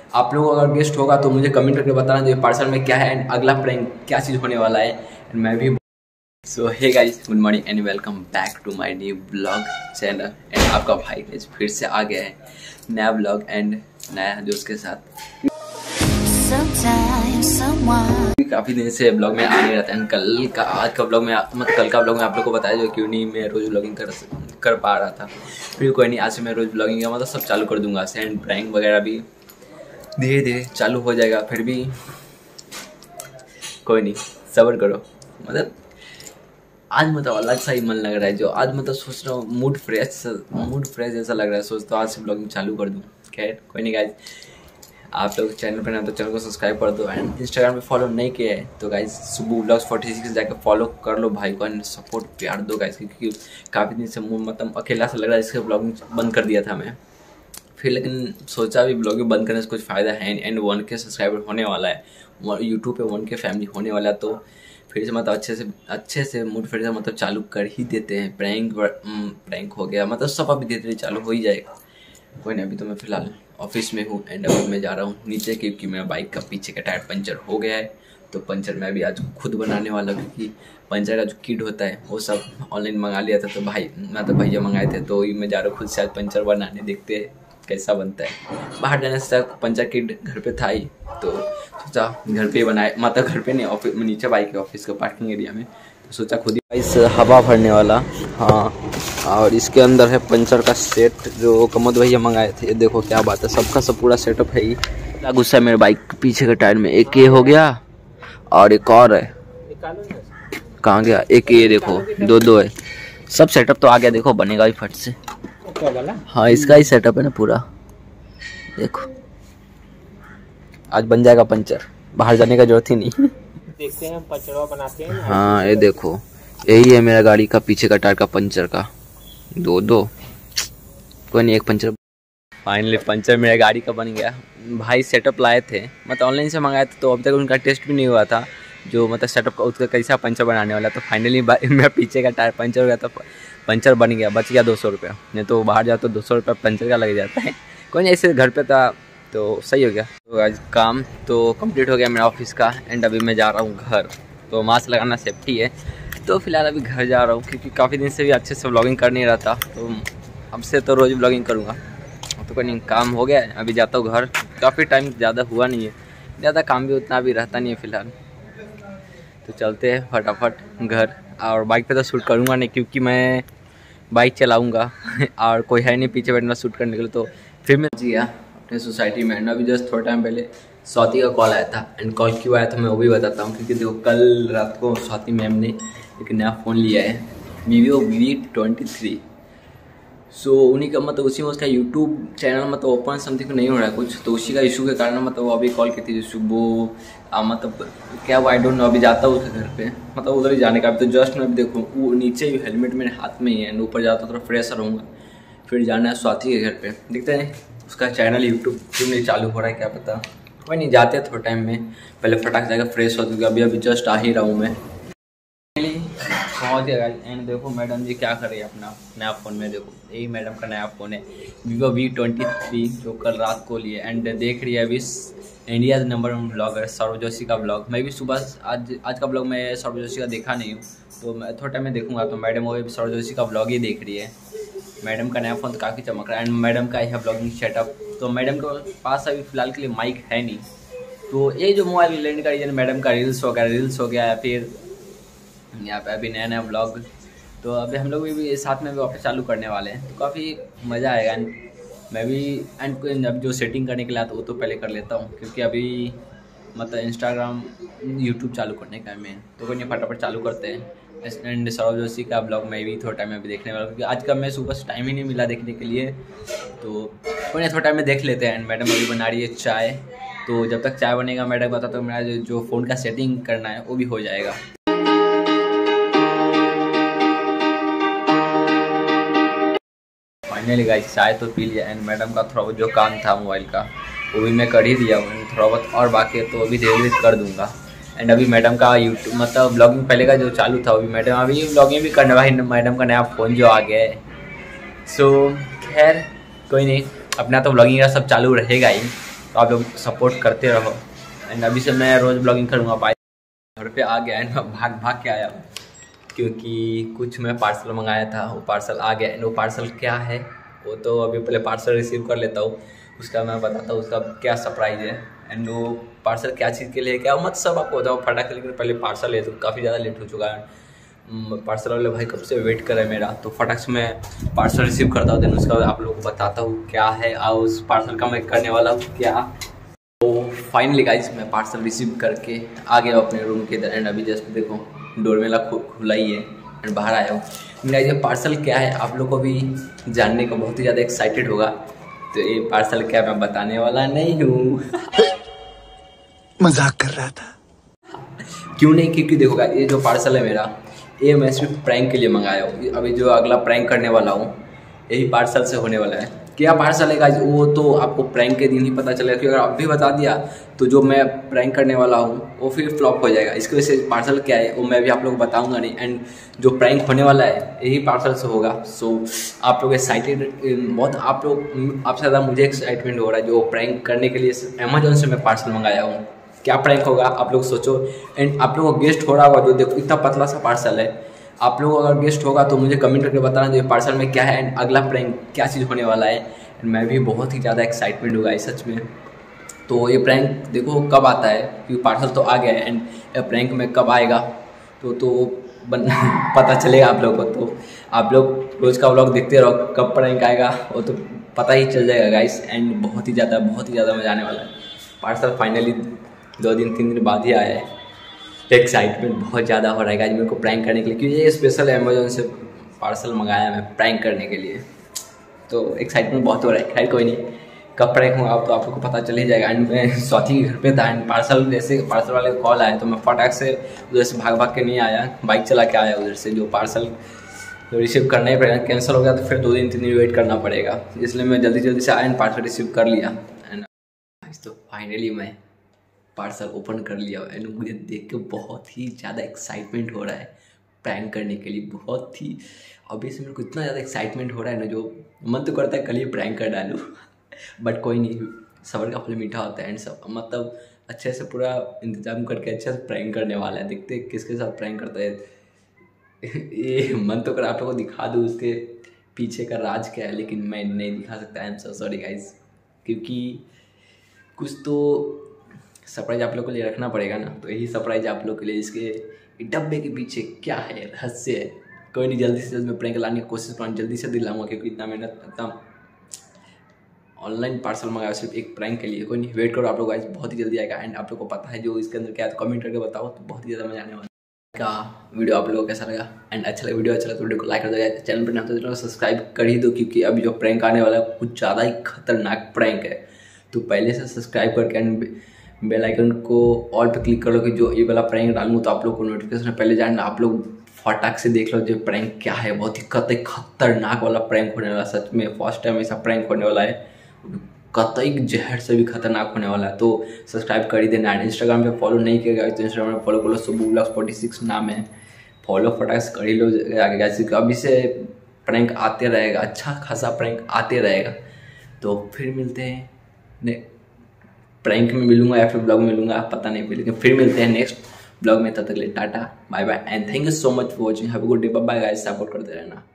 आप लोगों का अगर गेस्ट होगा तो मुझे कमेंट करके बताना ये पार्सल में क्या है एंड अगला प्रैंक क्या चीज़ होने वाला है। एंड मैं भी सो hey guys, good morning and welcome back to my new blog channel. And आपका भाई गाइस फिर से आ गया है नया ब्लॉग एंड नया जोश के साथ। काफ़ी दिन से ब्लॉग में आ नहीं रहता है। आज का ब्लॉग में कल का ब्लॉग में आप लोग को बताया जो क्यों नहीं मैं रोज़ ब्लॉगिंग कर पा रहा था। फिर कोई नहीं, आज से मैं रोज़ ब्लॉगिंग का सब चालू कर दूंगा। एंड प्रैंक वगैरह भी धीरे धीरे चालू हो जाएगा। फिर भी कोई नहीं, सब्र करो। आज अलग सा ही मन लग रहा है। जो आज सोच रहा हूँ मूड फ्रेश जैसा लग रहा है। सोचता हूँ आज से ब्लॉगिंग चालू कर दूँ। खैर कोई नहीं गाइज, आप लोग चैनल पर ना तो चैनल को सब्सक्राइब कर दो एंड इंस्टाग्राम पे फॉलो नहीं किया है तो गाइज सुबह ब्लॉग्स 46 जाकर फॉलो कर लो भाई को एंड सपोर्ट प्यार दो गाइज, क्योंकि काफ़ी दिन से अकेला सा लग रहा है। इसके ब्लॉगिंग बंद कर दिया था मैं फिर, लेकिन सोचा भी ब्लॉगिंग बंद करने से कुछ फ़ायदा है एंड 1K सब्सक्राइबर होने वाला है यूट्यूब पे, 1K फैमिली होने वाला है। तो फिर से अच्छे से मूड फिर से चालू कर ही देते हैं। प्रैंक हो गया सब अभी धीरे धीरे चालू हो ही जाएगा। कोई नहीं, अभी तो मैं फिलहाल ऑफिस में हूँ एंड अभी मैं जा रहा हूँ नीचे क्योंकि मेरा बाइक का पीछे का टायर पंचर हो गया है। तो पंचर मैं अभी आज खुद बनाने वाला हूँ, क्योंकि पंचर का जो किट होता है वो सब ऑनलाइन मंगा लिया था। तो भैया मंगाए थे तो मैं जा रहा हूँ खुद से आज पंचर बनाने, देखते हैं कैसा बनता है। बाहर जाने से पंचर किट घर पे था ही तो सोचा घर पे बनाए, घर पे नहीं, ऑफिस में नीचे बाइक है ऑफिस के पार्किंग एरिया में। तो सोचा खुद ही इस हवा भरने वाला। हाँ, और इसके अंदर है पंचर का सेट जो कमोद भैया मंगाए थे। ये देखो क्या बात है, सबका सब पूरा सेटअप है ही। क्या गुस्सा है मेरे बाइक पीछे के टायर में। एक ये हो गया और एक और है, कहाँ गया एक, ये देखो दो है। सब सेटअप तो आ गया, देखो बनेगा भी फट से। हाँ, इसका ही सेटअप है ना पूरा, देखो आज बन जाएगा पंचर, बाहर जाने का जरूरत ही नहीं। देखते हैं पंचरवा बनाते हैं। हाँ ये देखो, यही है मेरा गाड़ी का पीछे का टायर का पंचर का दो कोई नहीं, एक पंचर। फाइनली पंचर मेरा गाड़ी का बन गया। भाई सेटअप लाए थे ऑनलाइन से मंगाए थे तो अभी तक उनका टेस्ट भी नहीं हुआ था जो सेटअप का उसका कैसा पंचर बनाने वाला। तो फाइनली मेरा पीछे का टायर पंचर हो गया, तो पंचर बन गया, बच गया 200 रुपया। नहीं तो बाहर जाओ तो 200 रुपया पंचर का लग जाता है। कोई नहीं, ऐसे घर पे था तो सही हो गया। तो आज काम तो कंप्लीट हो गया मेरा ऑफिस का एंड अभी मैं जा रहा हूँ घर। तो मास्क लगाना सेफ्टी है, तो फिलहाल अभी घर जा रहा हूँ क्योंकि काफ़ी दिन से भी अच्छे से व्लॉगिंग कर नहीं रहा था। तो अब से तो रोज़ व्लॉगिंग करूँगा। तो कोई नहीं, काम हो गया है, अभी जाता हूँ घर। काफ़ी टाइम ज़्यादा हुआ नहीं है, ज़्यादा काम भी उतना भी रहता नहीं है फिलहाल। तो चलते हैं फटाफट घर। और बाइक पे तो शूट करूँगा नहीं क्योंकि मैं बाइक चलाऊँगा और कोई है नहीं पीछे बैठना शूट करने के लिए। तो फिर मैं गया अपने सोसाइटी में। अभी जस्ट थोड़ा टाइम पहले स्वाति का कॉल आया था एंड कॉल क्यों आया था मैं वो भी बताता हूँ। क्योंकि देखो कल रात को स्वाति मैम ने एक नया फ़ोन लिया है Vivo V23। सो उन्हीं का उसी में उसका यूट्यूब चैनल ओपन समथिंग नहीं हो रहा है कुछ, तो उसी का इशू के कारण वो अभी कॉल की थी सुबह। क्या वो आई डोंट नो। अभी जाता हूँ उसके घर पे, उधर ही जाने का। अभी तो जस्ट मैं अभी देखूँ वो नीचे ही हेलमेट मेरे हाथ में ही है, ऊपर जाता थोड़ा फ्रेश रहूँगा। फिर जाना है स्वाति के घर पे, देखते हैं उसका चैनल यूट्यूब क्यों नहीं चालू हो रहा है क्या पता। कोई नहीं, जाते हैं थोड़ा टाइम में, पहले फटाक जाकर फ्रेश हो चुका। अभी जस्ट आ ही रहा हूँ मैं, पहुँच गया। एंड देखो मैडम जी क्या कर रही है अपना नया फ़ोन में। देखो यही मैडम का नया फ़ोन है Vivo V23 जो कल रात को लिए। एंड देख रही है अभी India number 1 blogger Saurabh Joshi का ब्लॉग। मैं भी सुबह आज का ब्लॉग मैं सौरभ जोशी का देखा नहीं हूँ, तो मैं थोड़ा टाइम में देखूँगा। तो मैडम वो सौरभ जोशी का ब्लॉग ही देख रही है। मैडम का नया फ़ोन तो काफ़ी चमक रहा है एंड मैडम का यह ब्लॉगिंग सेटअप। तो मैडम के पास अभी फ़िलहाल के लिए माइक है नहीं, तो ये जो मोबाइल लेने का रीज़न मैडम का रील्स हो गया या फिर यहाँ पे अभी नया ब्लॉग। तो अभी हम लोग भी साथ में भी वापस चालू करने वाले हैं, तो काफ़ी मज़ा आएगा। एंड मैं भी अब जो सेटिंग करने के लिए आता वो तो पहले कर लेता हूँ क्योंकि अभी इंस्टाग्राम यूट्यूब चालू करने का है मेन। तो कोई नहीं, फटाफट चालू करते हैं। एंड सौरभ जोशी का ब्लॉग मैं भी थोड़ा टाइम में भी देखने वाला हूँ क्योंकि आज का मैं सुबह से टाइम ही नहीं मिला देखने के लिए। तो कोई नहीं, थोड़ा टाइम में देख लेते हैं। एंड मैडम अभी बना रही है चाय, तो जब तक चाय बनेगा मैडम बता तो मेरा जो फ़ोन का सेटिंग करना है वो भी हो जाएगा। फाइनली गाइस चाय तो पी लिया एंड मैडम का थोड़ा बहुत जो काम था मोबाइल का वो भी मैं कर ही दिया हूँ। थोड़ा बहुत और बाकी है तो अभी धीरे धीरे कर दूँगा। एंड अभी मैडम का यूट्यूब ब्लॉगिंग पहले का जो चालू था वो भी मैडम अभी ब्लॉगिंग भी करने वाली। मैडम का नया फ़ोन जो आ गया है। सो खैर कोई नहीं, अपना तो ब्लॉगिंग का सब चालू रहेगा ही। तो आप लोग सपोर्ट करते रहो। एंड अभी से मैं रोज़ ब्लॉगिंग करूँगा। बाइक घर पे आ गया एंड भाग भाग के आया हूँ क्योंकि कुछ मैं पार्सल मंगाया था, वो पार्सल आ गया। एंड वो पार्सल क्या है वो तो अभी पहले पार्सल रिसीव कर लेता हूँ, उसका मैं बताता हूँ उसका क्या सरप्राइज़ है। एंड वो पार्सल क्या चीज़ के लिए क्या मत सब आपको बताओ फटाक। लेकिन पहले पार्सल है तो काफ़ी ज़्यादा लेट हो चुका है। पार्सल वाले भाई कब से वेट कर रहे हैं मेरा, तो फटाक से मैं पार्सल रिसीव करता हूँ। देन उसका आप लोगों को बताता हूँ क्या है और उस पार्सल का मैं करने वाला हूँ क्या। तो फाइनली गाइस मैं पार्सल रिसीव करके आ गया अपने रूम के अंदर। एंड अभी जस्ट देखो डोर मेला खुला ही है एंड बाहर आया हूँ। गाइस ये पार्सल क्या है आप लोग को भी जानने को बहुत ही ज़्यादा एक्साइटेड होगा। तो ये पार्सल क्या मैं बताने वाला नहीं हूँ मजाक कर रहा था। क्यों नहीं, क्योंकि देखो गाइस ये जो पार्सल है मेरा ये मैं सिर्फ प्रैंक के लिए मंगाया हूँ। अभी जो अगला प्रैंक करने वाला हूँ यही पार्सल से होने वाला है। क्या पार्सल है गाइस वो तो आपको प्रैंक के दिन ही पता चलेगा, क्योंकि अगर अभी बता दिया तो जो मैं प्रैंक करने वाला हूँ वो फिर फ्लॉप हो जाएगा। इसकी वजह से पार्सल क्या है वो मैं भी आप लोग को बताऊंगा नहीं। एंड जो प्रैंक होने वाला है यही पार्सल से होगा। सो आप लोग एक्साइटेड बहुत, आप लोग आपसे ज़्यादा मुझे एक्साइटमेंट हो रहा है जो प्रैंक करने के लिए अमेजोन से मैं पार्सल मंगाया हूँ। क्या प्रैंक होगा आप लोग सोचो। एंड आप लोगों को गेस्ट हो रहा होगा जो देखो इतना पतला सा पार्सल है। आप लोग अगर गेस्ट होगा तो मुझे कमेंट करके बताना जो पार्सल में क्या है एंड अगला प्रैंक क्या चीज़ होने वाला है। एंड मैं भी बहुत ही ज़्यादा एक्साइटमेंट होगा इस सच में। तो ये प्रैंक देखो कब आता है क्योंकि पार्सल तो आ गया है। एंड ये प्रैंक में कब आएगा तो पता चलेगा आप लोगों को। तो आप लोग रोज़ का व्लॉग देखते रहो, कब प्रैंक आएगा वो तो पता ही चल जाएगा गाइस। एंड बहुत ही ज़्यादा मज़ा आने वाला है। पार्सल फाइनली 2-3 दिन बाद ही आया है। एक्साइटमेंट बहुत ज़्यादा हो रहा है गाइस मेरे को प्रैंक करने के लिए, क्योंकि ये स्पेशल अमेजोन से पार्सल मंगाया मैं प्रैंक करने के लिए। तो एक्साइटमेंट बहुत हो रहा है। खैर कोई नहीं, कब प्रैंक होगा तो आप लोग को पता चल ही जाएगा। एंड मैं स्वाति के घर पे था एंड पार्सल जैसे पार्सल वाले का कॉल आया तो मैं फटाक से उधर से भाग भाग के नहीं आया, बाइक चला के आया उधर से। जो पार्सल रिसीव करना ही पड़ेगा, कैंसिल हो गया तो फिर 2-3 दिन वेट करना पड़ेगा, इसलिए मैं जल्दी से आया एंड पार्सल रिसीव कर लिया। एंड तो फाइनली मैं पार्सल ओपन कर लिया। एंड मुझे देख के बहुत ही ज़्यादा एक्साइटमेंट हो रहा है प्रैंक करने के लिए। बहुत ही अभी से मेरे को इतना ज़्यादा एक्साइटमेंट हो रहा है ना, जो मन तो करता है कल ही प्रैंक कर डालूँ बट कोई नहीं, सबर का फल मीठा होता है। एंड सब मतलब अच्छे से पूरा इंतजाम करके अच्छे से प्रैंक करने वाला है। देखते हैं किसके साथ प्रैंक करता है ये मन तो कर आप लोगों को दिखा दूँ उसके पीछे का राज क्या है, लेकिन मैं नहीं दिखा सकता। I am so sorry guys, क्योंकि कुछ तो सरप्राइज आप लोग के लिए रखना पड़ेगा ना। तो यही सरप्राइज आप लोग के लिए, इसके डब्बे के पीछे क्या है रहस्य है। कोई नहीं, जल्दी से जल्दी मैं प्रैंक लाने की कोशिश करूँ, जल्दी से दिलाऊंगा, क्योंकि इतना मेहनत इतना ऑनलाइन पार्सल मंगाया सिर्फ एक प्रैंक के लिए। कोई नहीं, वेट करो आप लोग गाइस, बहुत ही जल्दी आएगा। एंड आप लोग को पता है जो इसके अंदर क्या है तो कमेंट करके बताओ, तो बहुत ही ज़्यादा मजा आने वाला का वीडियो आप लोगों को कैसा लगा। एंड वीडियो अच्छा लगा तो वीडियो को लाइक कर दो, चैनल पर ना तो चैनल सब्सक्राइब कर ही दो, क्योंकि अभी जो प्रैंक आने वाला है कुछ ज़्यादा ही खतरनाक प्रैंक है। तो पहले से सब्सक्राइब करके एंड बेल आइकन को ऑल पे क्लिक कर लो कि जो ये वाला प्रैंक डालूँ तो आप लोग को नोटिफिकेशन पहले जाए। आप लोग फटाक से देख लो जो प्रैंक क्या है, बहुत ही खतरनाक वाला प्रैंक होने वाला। सच में फर्स्ट टाइम ऐसा प्रैंक होने वाला है, कतई जहर से भी खतरनाक होने वाला है। तो सब्सक्राइब कर ही देना। एंड इंस्टाग्राम पे फॉलो नहीं किया गया तो इंस्टाग्राम पे फॉलो कर लो, सुबह ब्लॉग 46 नाम है, फॉलो फटाक से कर ही लो आगे। अभी से प्रैंक आते रहेगा, अच्छा खासा प्रैंक आते रहेगा। तो फिर मिलते हैं प्रैंक में मिलूंगा या फिर ब्लॉग में मिलूंगा पता नहीं, लेकिन फिर मिलते हैं नेक्स्ट ब्लॉग में। तब तक के लिए tata bye bye and thank you so much for watching. Have a good day, bye guys, support करते रहना।